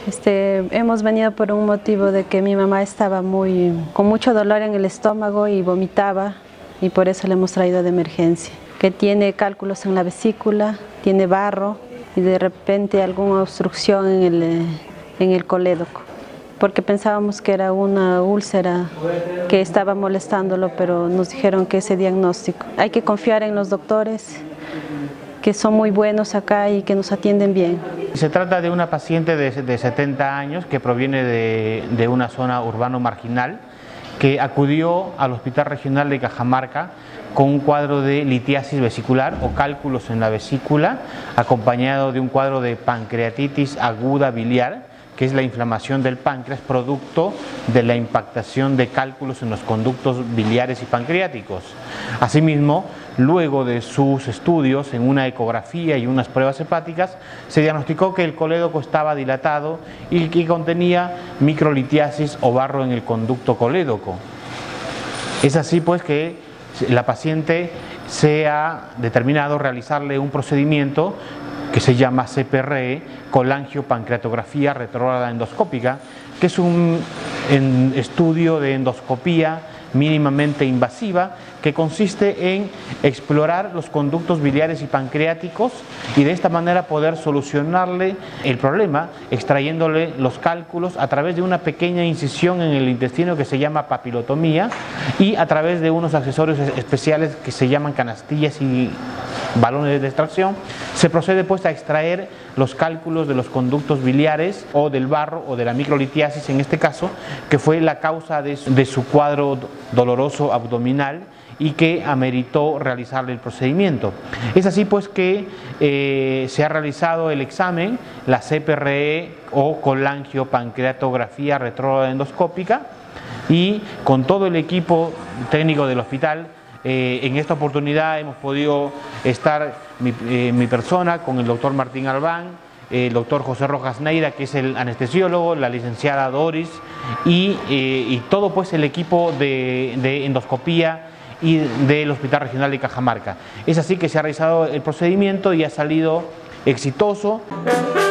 Hemos venido por un motivo de que mi mamá estaba con mucho dolor en el estómago y vomitaba, y por eso le hemos traído de emergencia. Que tiene cálculos en la vesícula, tiene barro y de repente alguna obstrucción en el colédoco, porque pensábamos que era una úlcera que estaba molestándolo, pero nos dijeron que ese diagnóstico. Hay que confiar en los doctores, que son muy buenos acá y que nos atienden bien. Se trata de una paciente de 70 años que proviene de una zona urbano marginal, que acudió al Hospital Regional de Cajamarca con un cuadro de litiasis vesicular o cálculos en la vesícula, acompañado de un cuadro de pancreatitis aguda biliar, que es la inflamación del páncreas producto de la impactación de cálculos en los conductos biliares y pancreáticos. Asimismo, luego de sus estudios en una ecografía y unas pruebas hepáticas, se diagnosticó que el colédoco estaba dilatado y que contenía microlitiasis o barro en el conducto colédoco. Es así pues que la paciente se ha determinado realizarle un procedimiento que se llama CPRE, colangiopancreatografía retrógrada endoscópica, que es un estudio de endoscopía mínimamente invasiva que consiste en explorar los conductos biliares y pancreáticos y de esta manera poder solucionarle el problema extrayéndole los cálculos a través de una pequeña incisión en el intestino que se llama papilotomía y a través de unos accesorios especiales que se llaman canastillas y balones de extracción. Se procede pues a extraer los cálculos de los conductos biliares o del barro o de la microlitiasis en este caso, que fue la causa de su cuadro doloroso abdominal y que ameritó realizarle el procedimiento. Es así pues que se ha realizado el examen, la CPRE o colangiopancreatografía retrógrada endoscópica, y con todo el equipo técnico del hospital en esta oportunidad hemos podido estar mi persona con el doctor Martín Albán, el doctor José Rojas Neira, que es el anestesiólogo, la licenciada Doris y todo pues el equipo de endoscopía y del Hospital Regional de Cajamarca. Es así que se ha realizado el procedimiento y ha salido exitoso.